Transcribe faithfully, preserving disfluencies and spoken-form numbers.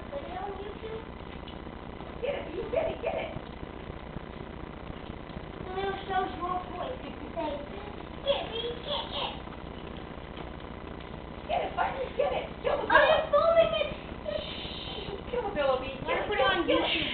Put it on YouTube? Get it, you get it, get it. The little show's your voice. Say, get me, get it. Get it, Bunny, get it. Kill the I'm pillow. filming it. Kill the pillow, Bee. I'm going to put it on YouTube.